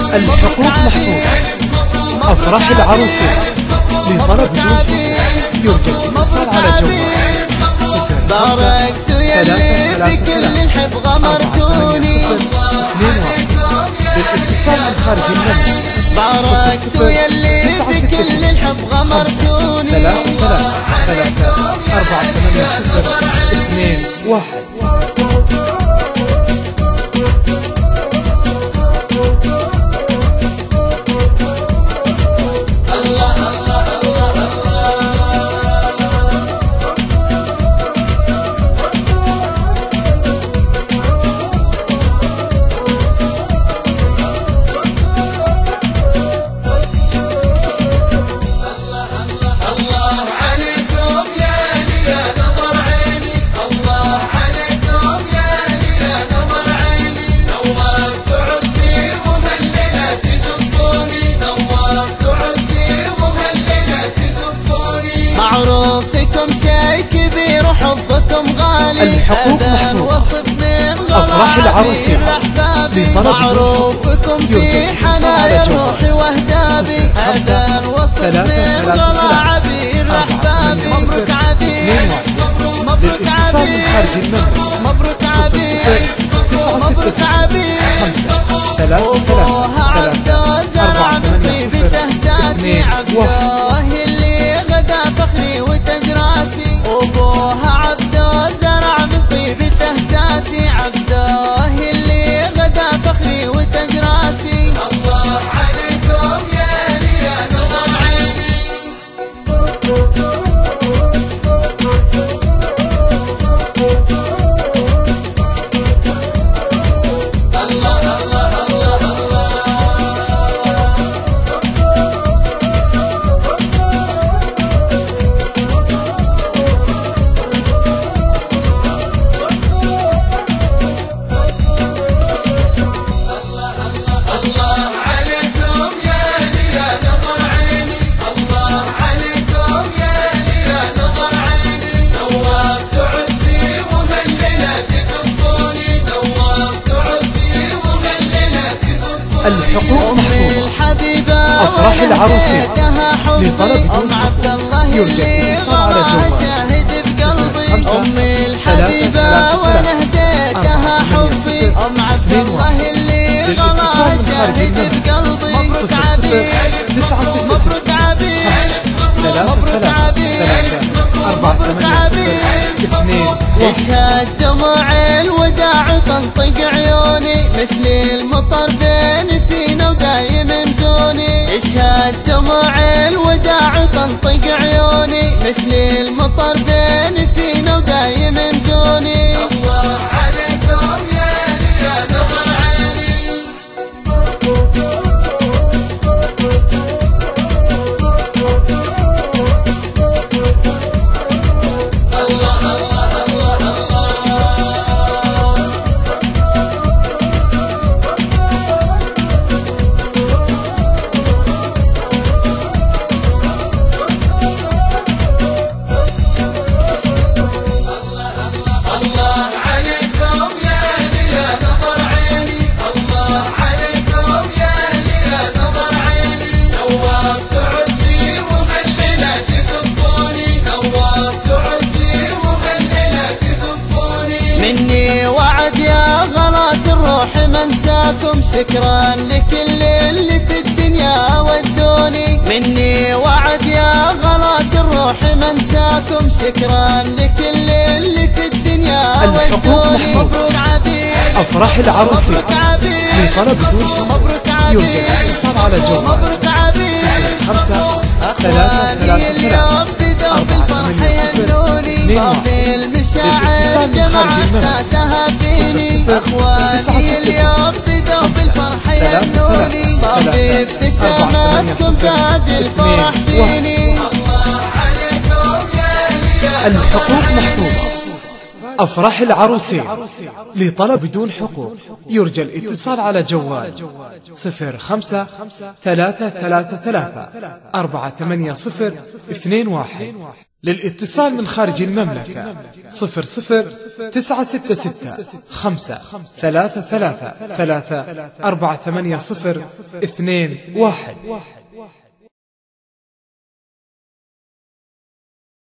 الحقوق محفوظة. أفراح العروسين لطلب دون يرجى الاتصال على جوال 05 333 488 للاتصال من خارج المملكة باركتوا يلي بكل الحب غمرتوني 333 488 معروفكم شي كبير وحبكم غالي. الحقوق محفوظة. أفراح العروسين لطلب معروفكم في حنايا روحي واهدابي. أذان وصف من غلا عبير أحبابي. مبروك عبير للاتصال من خارج المملكة مبروك عبير 966 5 3 فخري وتجراسي. أبوها عبده زرع من طيب تهساسي. عبده اللي غدا فخري وتجراسي. الله عليكم يا نظر عيني. الحقوق محفوظة. أفراح العروسين لطلب دون يرجى الاتصال على جوال 05 للاتصال من خارج المملكة 0966 5 يشهد دموع الوداع وتنطق عيوني. مثل المطر بين فينا ودايم مزوني. يشهد دموع الوداع وتنطق عيوني. مثل المطر بين فينا ودايم مزوني. الله عليكم يا نظر عيني. مني وعد يا غلاة الروح منساكم. شكرا لكل اللي في الدنيا ودوني. مني وعد يا غلاة الروح منساكم. شكرا لكل اللي في الدنيا ودوني. مبروك عبير. أفراح العروسين لطلب دون يرجى الاتصال على جوال 05 333 488 للاتصال من خارج المملكة 0966 5 333 488 الحقوق محفوظة. أفراح العروسين. لطلب بدون حقوق يرجى الاتصال على جوال 05-333-48021. للاتصال من خارج المملكة 00-966-5-333-48021.